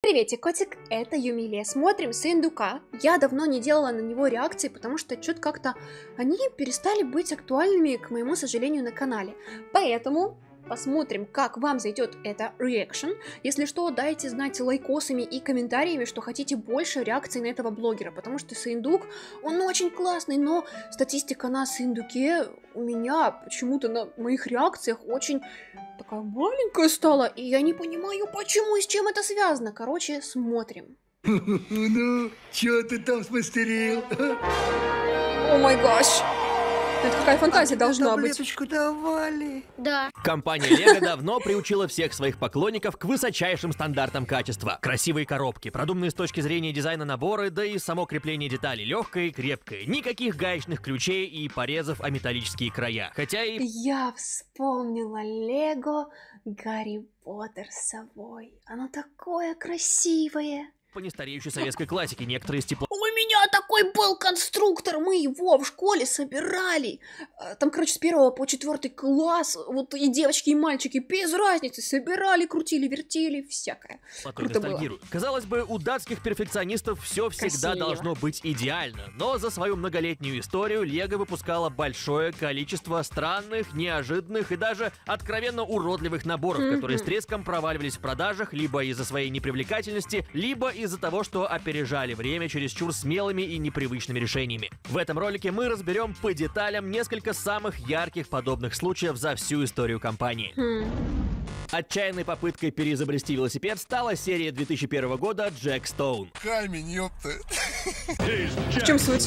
Приветик, котик, это Юмилия. Смотрим Сындука. Я давно не делала на него реакции, потому что что-то как-то они перестали быть актуальными, к моему сожалению, на канале. Поэтому посмотрим, как вам зайдет это реакшн. Если что, дайте знать лайкосами и комментариями, что хотите больше реакций на этого блогера, потому что Сындук, он очень классный, но статистика на Сындуке у меня почему-то на моих реакциях очень такая маленькая стала, и я не понимаю, почему и с чем это связано. Короче, смотрим. Ну, чё ты там смастерил? О май гаш. Это какая фантазия должна быть. Таблеточку давали. Да. Компания Lego давно приучила всех своих поклонников к высочайшим стандартам качества. Красивые коробки, продуманные с точки зрения дизайна наборы, да и само крепление деталей легкое и крепкое. Никаких гаечных ключей и порезов о металлические края. Хотя и... Я вспомнила Лего Гарри Поттер с собой. Оно такое красивое. По нестареющей советской классике некоторые из тепло... У меня такой был конструктор, мы его в школе собирали. Там, короче, с 1 по 4 класс, вот и девочки, и мальчики, без разницы, собирали, крутили, вертели, всякое. Круто было. Казалось бы, у датских перфекционистов все всегда должно быть идеально, но за свою многолетнюю историю Lego выпускала большое количество странных, неожиданных и даже откровенно уродливых наборов, которые с треском проваливались в продажах либо из-за своей непривлекательности, либо из-за того, что опережали время чересчур смелыми и непривычными решениями. В этом ролике мы разберем по деталям несколько самых ярких подобных случаев за всю историю компании. Отчаянной попыткой переизобрести велосипед стала серия 2001 года Jack Stone. Камень, ёпта. В чем суть?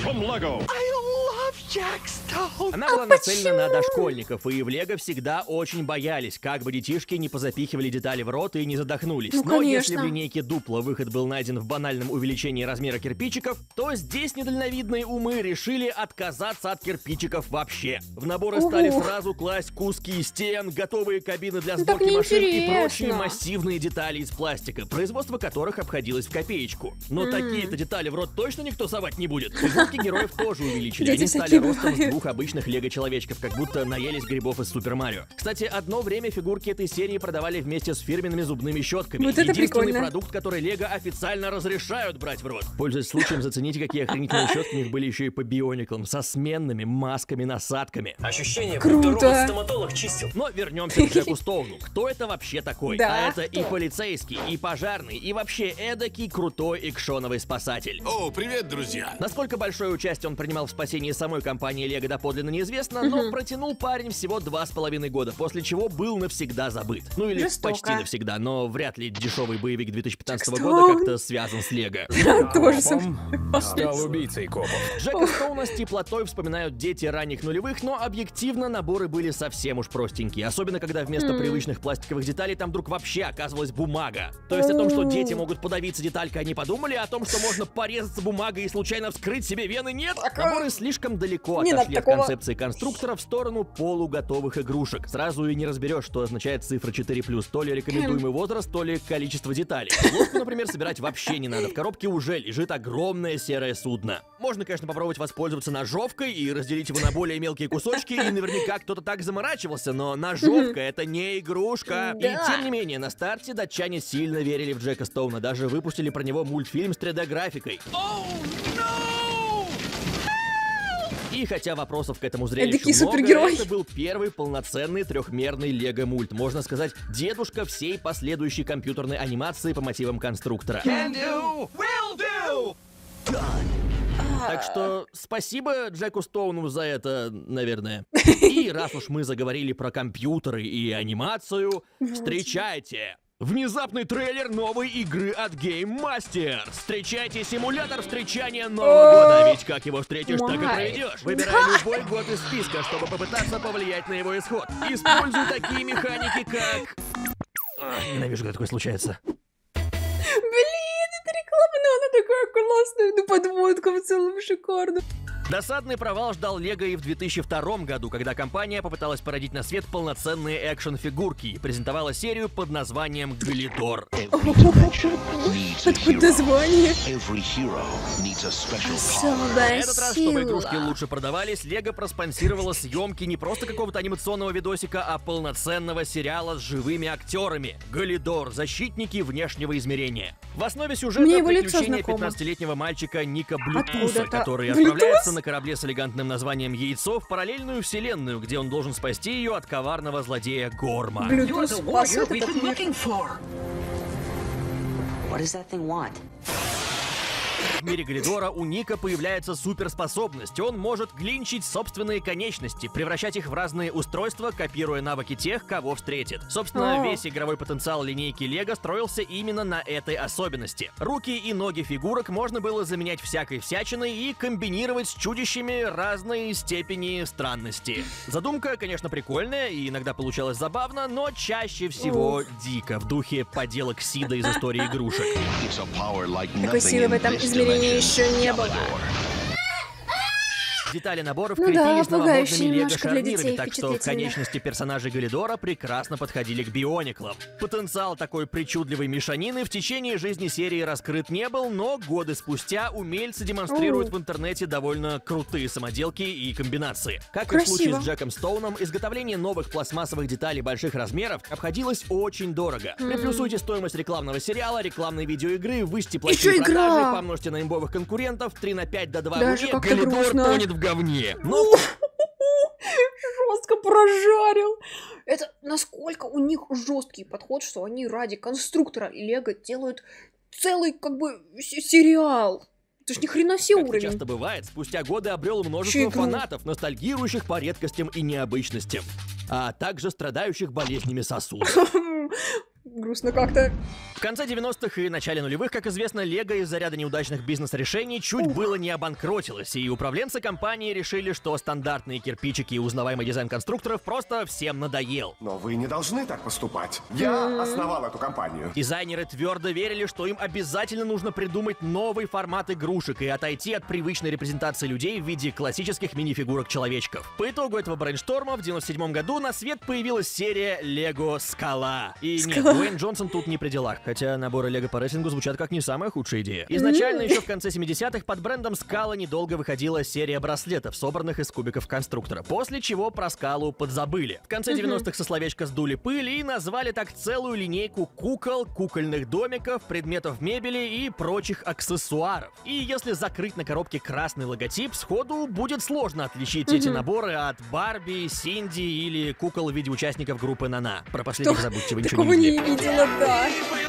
Она была нацелена на дошкольников, и в Лего всегда очень боялись, как бы детишки не позапихивали детали в рот и не задохнулись. Ну, но конечно. если в линейке Дупло выход был найден в банальном увеличении размера кирпичиков, то здесь недальновидные умы решили отказаться от кирпичиков вообще. В наборы стали сразу класть куски стен, готовые кабины для сборки машин и прочие массивные детали из пластика, производство которых обходилось в копеечку. Но такие-то детали в рот точно никто совать не будет. Фигурки героев тоже увеличили. Они стали ростом с двух обычных лего-человечков, как будто наелись грибов из Супер Марио. Кстати, одно время фигурки этой серии продавали вместе с фирменными зубными щетками. Вот это единственный прикольно. продукт, который Лего официально разрешают брать в рот. Пользуясь случаем, зацените, какие охренительные щетки у них были еще и по биониклам, со сменными масками-насадками. Ощущение, Круто. будто ровно стоматолог чистил. Но вернемся к Джеку Стоуну. Кто это вообще такой? Да, А это кто? и полицейский, и пожарный, и вообще эдакий крутой экшоновый спасатель. О, привет, друзья. Насколько большое участие он принимал в спасении самой компании Lego доподлинно неизвестно, но протянул парень всего 2,5 года, после чего был навсегда забыт. Ну или Жестоко. почти навсегда, но вряд ли дешевый боевик 2015 Джек года Стоун. как-то связан с Лего. Тоже Стал убийцей копов. Джека Стоуна с теплотой вспоминают дети ранних нулевых, но объективно наборы были совсем уж простенькие, особенно когда вместо привычных пластиковых деталей там вдруг вообще оказывалась бумага. То есть о том, что дети могут подавиться деталькой, они подумали, о том, что можно порезаться бумагой и случайно вскрыть себе вены, нет. Наборы слишком далеко Не надо отошли от такого. концепции конструктора в сторону полуготовых игрушек. Сразу и не разберешь, что означает цифра 4+, то ли рекомендуемый возраст, то ли количество деталей. Ложку, например, собирать вообще не надо. В коробке уже лежит огромное серое судно. Можно, конечно, попробовать воспользоваться ножовкой и разделить его на более мелкие кусочки, и наверняка кто-то так заморачивался, но ножовка — это не игрушка. Да. И тем не менее, на старте датчане сильно верили в Джека Стоуна, даже выпустили про него мультфильм с 3D-графикой. И хотя вопросов к этому зрелищу Эдакий много, супергерой. это был первый полноценный трехмерный Лего-мульт. Можно сказать, дедушка всей последующей компьютерной анимации по мотивам конструктора. Так что спасибо Джеку Стоуну за это, наверное. И раз уж мы заговорили про компьютеры и анимацию, встречайте! Внезапный трейлер новой игры от Game Master. Встречайте симулятор встречания Нового года. Ведь как его встретишь, так и проведешь. Выбирай любой год из списка, чтобы попытаться повлиять на его исход. Используй такие механики, как... Ненавижу, когда такое случается. Блин, это реклама, но она такая классная. Ну, подводка в целом шикарно. Досадный провал ждал Лего и в 2002 году, когда компания попыталась породить на свет полноценные экшн-фигурки и презентовала серию под названием «Галидор». Откуда название? На этот раз, чтобы игрушки лучше продавались, Лего проспонсировала съемки не просто какого-то анимационного видосика, а полноценного сериала с живыми актерами. «Галидор. Защитники внешнего измерения». В основе сюжета приключения 15-летнего мальчика Ника Блютуса, который отправляется на корабле с элегантным названием «Яйцо» в параллельную вселенную, где он должен спасти ее от коварного злодея Горма. Блютус спасет этот мир. В мире Галидора у Ника появляется суперспособность. Он может глинчить собственные конечности, превращать их в разные устройства, копируя навыки тех, кого встретит. Собственно, весь игровой потенциал линейки Лего строился именно на этой особенности. Руки и ноги фигурок можно было заменять всякой всячиной и комбинировать с чудищами разной степени странности. Задумка, конечно, прикольная и иногда получалась забавно, но чаще всего дико, в духе поделок Сида из истории игрушек. Такой силы в этом измерении еще не было. Детали наборов крепились новомодными лего-шарнирами, так что впечатлительно. конечности персонажей Галидора прекрасно подходили к биониклам. Потенциал такой причудливой мешанины в течение жизни серии раскрыт не был, но годы спустя умельцы демонстрируют в интернете довольно крутые самоделки и комбинации. Как и в случае с Джеком Стоуном, изготовление новых пластмассовых деталей больших размеров обходилось очень дорого. Приплюсуйте стоимость рекламного сериала, рекламной видеоигры, высти плохие продажи, помножьте на имбовых конкурентов, 3 на 5 до 2 в уме, Галидор тонет в говне. Но... Жестко прожарил. Это насколько у них жесткий подход, что они ради конструктора и Лего делают целый, как бы, сериал. Это ж ни хрена себе уровень. Как часто бывает, спустя годы обрел множество фанатов, ностальгирующих по редкостям и необычностям, а также страдающих болезнями сосудов. Грустно как-то. В конце 90-х и начале нулевых, как известно, Лего из-за ряда неудачных бизнес-решений чуть было не обанкротилось, и управленцы компании решили, что стандартные кирпичики и узнаваемый дизайн конструкторов просто всем надоел. Но вы не должны так поступать. Я основал эту компанию. Дизайнеры твердо верили, что им обязательно нужно придумать новый формат игрушек и отойти от привычной репрезентации людей в виде классических мини-фигурок-человечков. По итогу этого брейншторма в 97 году на свет появилась серия Лего Скала. И нет, Дуэйн Джонсон тут не при делах, хотя наборы Лего по рейтингу звучат как не самая худшая идея. Изначально еще в конце 70-х под брендом Скала недолго выходила серия браслетов, собранных из кубиков конструктора, после чего про Скалу подзабыли. В конце 90-х со словечка сдули пыль и назвали так целую линейку кукол, кукольных домиков, предметов мебели и прочих аксессуаров. И если закрыть на коробке красный логотип, сходу будет сложно отличить эти наборы от Барби, Синди или кукол в виде участников группы Нана. Про последних забудьте, вы ничего не видели. Видела, да.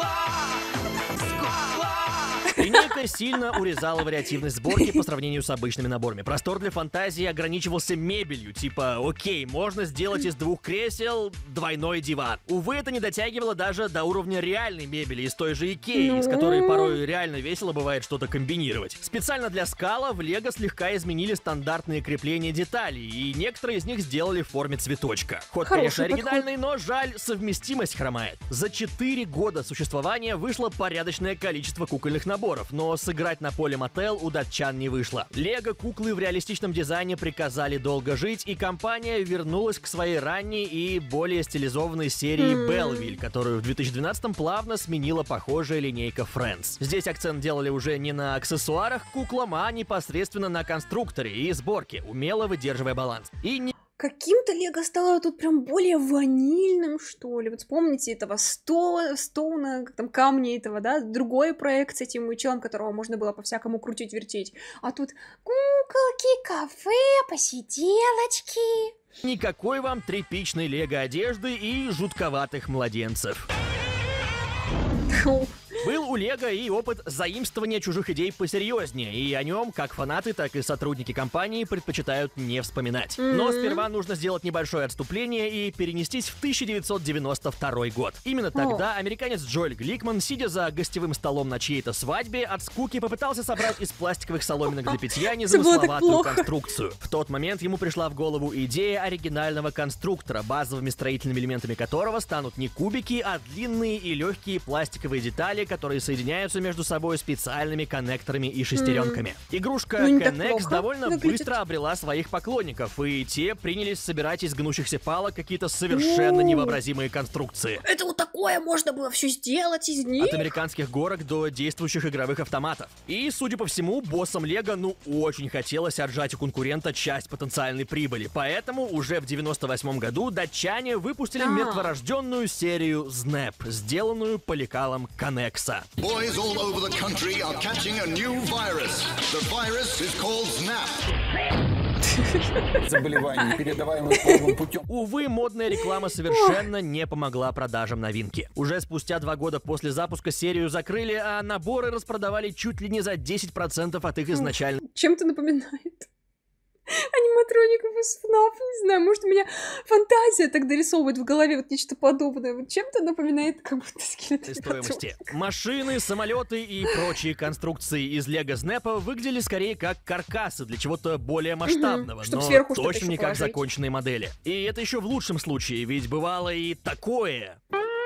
Линейка сильно урезала вариативность сборки по сравнению с обычными наборами. Простор для фантазии ограничивался мебелью, типа, окей, можно сделать из 2 кресел двойной диван. Увы, это не дотягивало даже до уровня реальной мебели из той же Икеи, из которой порой реально весело бывает что-то комбинировать. Специально для Скала в Лего слегка изменили стандартные крепления деталей, и некоторые из них сделали в форме цветочка. Ход, конечно, оригинальный, но жаль, совместимость хромает. За 4 года существования вышло порядочное количество кукольных наборов, но сыграть на поле Мотел у датчан не вышло. Лего куклы в реалистичном дизайне приказали долго жить, и компания вернулась к своей ранней и более стилизованной серии Белвиль, которую в 2012-м плавно сменила похожая линейка Friends. Здесь акцент делали уже не на аксессуарах к куклам, а непосредственно на конструкторе и сборке, умело выдерживая баланс. И не... Каким-то Лего стало тут прям более ванильным, что ли. Вот вспомните этого Стоуна, как там, камни этого, да, другой проект с этим челом, которого можно было по-всякому крутить-вертеть. А тут куколки, кафе, посиделочки. Никакой вам тряпичной Лего-одежды и жутковатых младенцев. Был у Лего и опыт заимствования чужих идей посерьезнее, и о нем как фанаты, так и сотрудники компании предпочитают не вспоминать. Но сперва нужно сделать небольшое отступление и перенестись в 1992 год. Именно тогда американец Джоэль Гликман, сидя за гостевым столом на чьей-то свадьбе, от скуки попытался собрать из пластиковых соломинок для питья незамысловатую конструкцию. В тот момент ему пришла в голову идея оригинального конструктора, базовыми строительными элементами которого станут не кубики, а длинные и легкие пластиковые детали, которые соединяются между собой специальными коннекторами и шестеренками. Игрушка Ну, не так Connex плохо довольно выглядит. быстро обрела своих поклонников, и те принялись собирать из гнущихся палок какие-то совершенно невообразимые конструкции. Это вот такое можно было все сделать из них. От американских горок до действующих игровых автоматов. И, судя по всему, боссам Лего, очень хотелось отжать у конкурента часть потенциальной прибыли. Поэтому уже в 98 году датчане выпустили мертворожденную серию Snap, сделанную по лекалам Connex. Boys all over the country are catching a new virus. The virus is called Snap. Заболевание, передаваемое полным путем. Увы, модная реклама совершенно не помогла продажам новинки. Уже спустя 2 года после запуска серию закрыли, а наборы распродавали чуть ли не за 10% от их изначальной. Чем-то напоминает аниматроников из FNAF, не знаю, может, у меня фантазия так дорисовывает в голове вот нечто подобное. Вот чем-то напоминает как будто скелет стоимости. Машины, самолеты и прочие конструкции из Лего Снэпа выглядели скорее как каркасы для чего-то более масштабного, Чтоб но сверху что-то точно еще не как положить. законченные модели. И это еще в лучшем случае, ведь бывало и такое.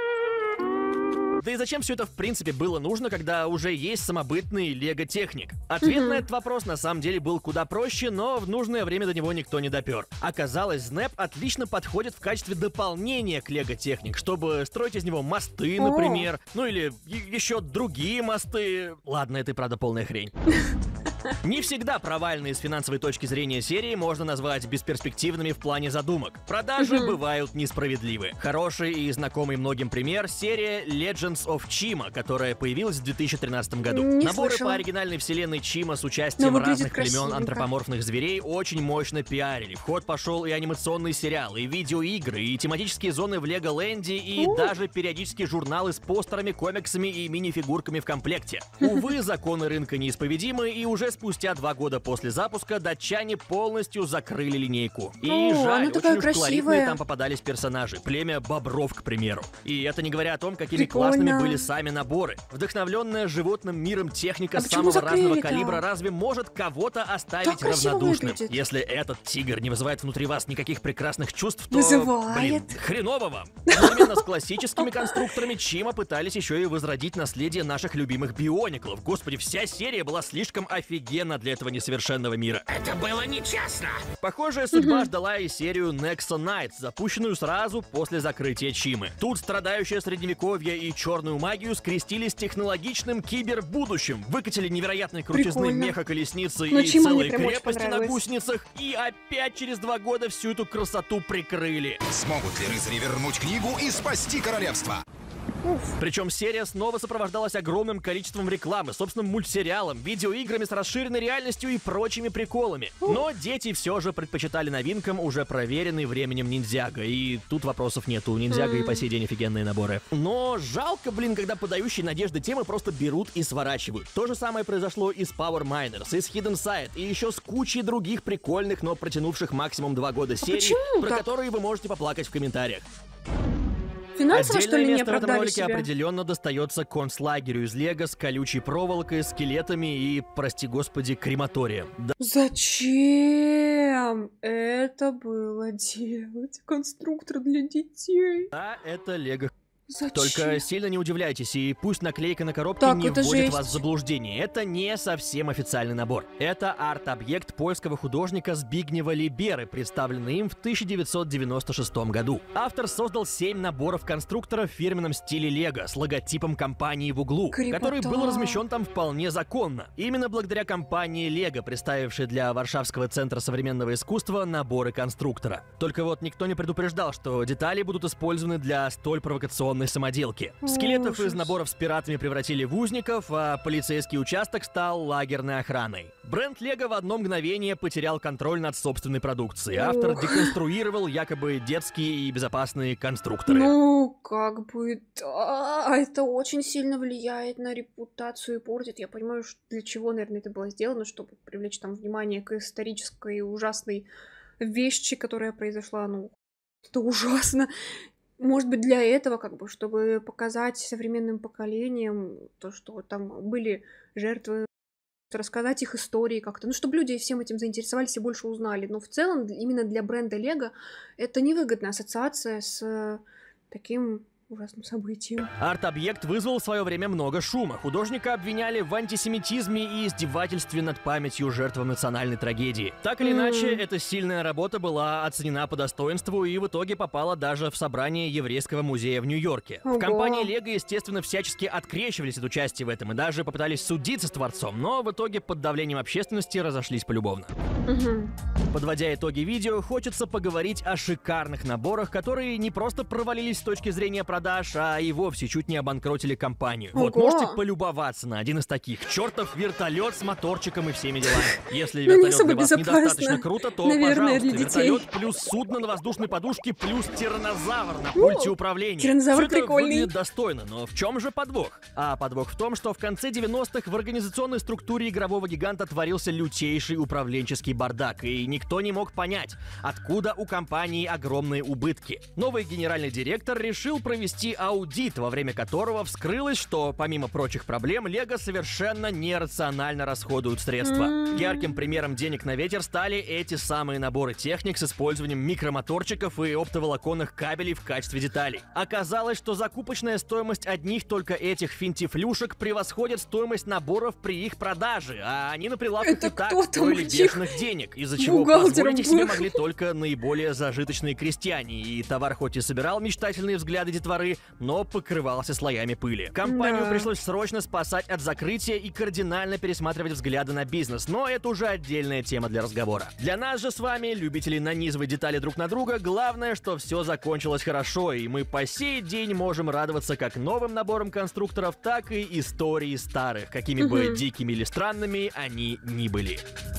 Да и зачем все это в принципе было нужно, когда уже есть самобытный Лего Техник? Ответ на этот вопрос на самом деле был куда проще, но в нужное время до него никто не допер. Оказалось, Snap отлично подходит в качестве дополнения к Лего Техник, чтобы строить из него мосты, например, или еще другие мосты. Ладно, это и правда полная хрень. Не всегда провальные с финансовой точки зрения серии можно назвать бесперспективными в плане задумок. Продажи бывают несправедливы. Хороший и знакомый многим пример — серия Legends of Chima, которая появилась в 2013 году. Не Наборы слышала. по оригинальной вселенной Чима с участием выглядит разных племен красивенько. антропоморфных зверей очень мощно пиарили. В ход пошел и анимационный сериал, и видеоигры, и тематические зоны в Леголенде, и даже периодически журналы с постерами, комиксами и мини-фигурками в комплекте. Увы, законы рынка неисповедимы, и уже спустя 2 года после запуска датчане полностью закрыли линейку. И жаль, такая очень уж колоритные красивая. там попадались персонажи. Племя бобров, к примеру. И это не говоря о том, какими Прикольно. классными были сами наборы. Вдохновленная животным миром техника А самого почему закрыли-то? разного калибра разве может кого-то оставить Так красиво равнодушным? выглядит. Если этот тигр не вызывает внутри вас никаких прекрасных чувств, то, Вызывает. хреново вам. Одновременно с классическими конструкторами Чима пытались еще и возродить наследие наших любимых биониклов. Господи, вся серия была слишком офигенна для этого несовершенного мира. Это было нечестно. Похожая судьба ждала и серию Nexo Knights, запущенную сразу после закрытия Чимы. Тут страдающее средневековье и черную магию скрестили с технологичным кибербудущим, выкатили невероятной крутизны Прикольно. меха-колесницы Но и Чима мне целые прям очень крепости на понравилось. гусеницах, и опять через 2 года всю эту красоту прикрыли. Смогут ли рыцари вернуть книгу и спасти королевство? Причем серия снова сопровождалась огромным количеством рекламы, собственным мультсериалом, видеоиграми с расширенной реальностью и прочими приколами. Но дети все же предпочитали новинкам уже проверенный временем Ниндзяго, и тут вопросов нету, у Ниндзяго и по сей день офигенные наборы. Но жалко, когда подающие надежды темы просто берут и сворачивают. То же самое произошло и с Power Miners, и с Hidden Side, и еще с кучей других прикольных, но протянувших максимум 2 года серий, почему про так? которые вы можете поплакать в комментариях. Финансово, что ли, Отдельное не место в этом оправдали ролике себя? определенно достается концлагерю из Лего с колючей проволокой, скелетами и, прости господи, крематорием. Да, Зачем это было делать? Конструктор для детей. это Лего. Зачем? Только сильно не удивляйтесь, и пусть наклейка на коробке Так, не это вводит жесть. вас в заблуждение. Это не совсем официальный набор. Это арт-объект польского художника Збигнева Либеры, представленный им в 1996 году. Автор создал 7 наборов конструкторов в фирменном стиле Лего с логотипом компании в углу, Крепота. который был размещен там вполне законно. Именно благодаря компании Лего, представившей для Варшавского центра современного искусства наборы конструктора. Только вот никто не предупреждал, что детали будут использованы для столь провокационной самоделки. Скелетов из Ужас. наборов с пиратами превратили в узников, а полицейский участок стал лагерной охраной. Бренд Лего в одно мгновение потерял контроль над собственной продукцией. Автор Ох. деконструировал якобы детские и безопасные конструкторы. Ну, как бы, да, это очень сильно влияет на репутацию и портит. Я понимаю, для чего, наверное, это было сделано, чтобы привлечь там внимание к исторической ужасной вещи, которая произошла, это ужасно. Может быть, для этого, чтобы показать современным поколениям то, что там были жертвы, рассказать их истории как-то, чтобы люди всем этим заинтересовались и больше узнали. Но в целом, именно для бренда Лего это невыгодная ассоциация с таким ужасным событием. Арт-объект вызвал в свое время много шума. Художника обвиняли в антисемитизме и издевательстве над памятью жертвам национальной трагедии. Так или иначе, эта сильная работа была оценена по достоинству и в итоге попала даже в собрание Еврейского музея в Нью-Йорке. Ого. В компании Лего, естественно, всячески открещивались от участия в этом и даже попытались судиться с творцом, но в итоге под давлением общественности разошлись полюбовно. Подводя итоги видео, хочется поговорить о шикарных наборах, которые не просто провалились с точки зрения продаж, а и вовсе чуть не обанкротили компанию. Вот, Ого. можете полюбоваться на один из таких. Чертов вертолет с моторчиком и всеми делами. Если Ну, не вертолет особо для вас безопасно, недостаточно круто, то, наверное, пожалуйста, для детей. вертолет плюс судно на воздушной подушке плюс тираннозавр на пульте управления. тираннозавр Всё это прикольный. выглядит достойно, но в чем же подвох? А подвох в том, что в конце 90-х в организационной структуре игрового гиганта творился лютейший управленческий бардак, и никто не мог понять, откуда у компании огромные убытки. Новый генеральный директор решил провести аудит, во время которого вскрылось, что, помимо прочих проблем, Лего совершенно нерационально расходуют средства. Ярким примером денег на ветер стали эти самые наборы техник с использованием микромоторчиков и оптоволоконных кабелей в качестве деталей. Оказалось, что закупочная стоимость одних только этих финтифлюшек превосходит стоимость наборов при их продаже, а они на прилавках Это и так кто там стоили у них бешеных денег, из-за чего бухгалтером позволить их себе был? могли только наиболее зажиточные крестьяне, и товар хоть и собирал мечтательные взгляды детворы, но покрывался слоями пыли. Компанию Да. пришлось срочно спасать от закрытия и кардинально пересматривать взгляды на бизнес, но это уже отдельная тема для разговора. Для нас же с вами, любителей нанизывать детали друг на друга, главное, что все закончилось хорошо, и мы по сей день можем радоваться как новым наборам конструкторов, так и истории старых, какими бы дикими или странными они ни были.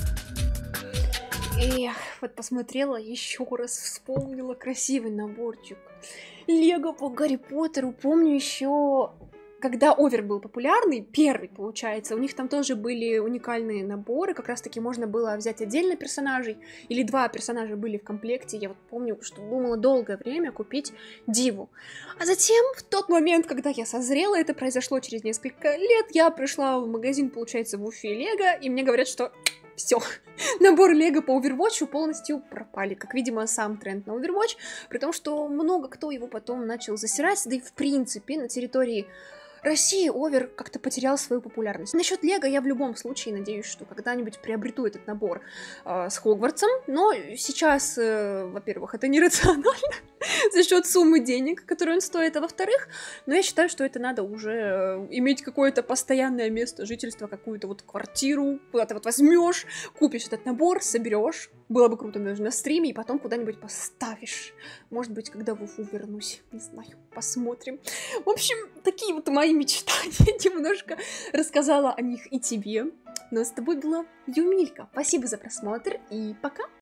Эх, вот посмотрела еще раз, вспомнила красивый наборчик. Лего по Гарри Поттеру. Помню еще, когда Овер был популярный, первый, получается, у них там тоже были уникальные наборы, как раз-таки можно было взять отдельно персонажей, или 2 персонажа были в комплекте. Я вот помню, что думала долгое время купить Диву. А затем, в тот момент, когда я созрела, это произошло через несколько лет, я пришла в магазин, получается, в Уфе Лего, и мне говорят, что все, наборы Лего по Overwatch полностью пропали, как, видимо, сам тренд на Overwatch, при том, что много кто его потом начал засирать, да и в принципе на территории России Овер как-то потерял свою популярность. Насчет Лего я в любом случае надеюсь, что когда-нибудь приобрету этот набор с Хогвартсом, но сейчас, во-первых, это нерационально за счет суммы денег, которые он стоит, а во-вторых, но я считаю, что это надо уже иметь какое-то постоянное место жительства, какую-то вот квартиру, куда ты вот возьмешь, купишь этот набор, соберешь, было бы круто даже на стриме, и потом куда-нибудь поставишь. Может быть, когда в Уфу вернусь, не знаю, посмотрим. В общем, такие вот мои мечтания, немножко рассказала о них и тебе. Но с тобой была Юмилька. Спасибо за просмотр и пока!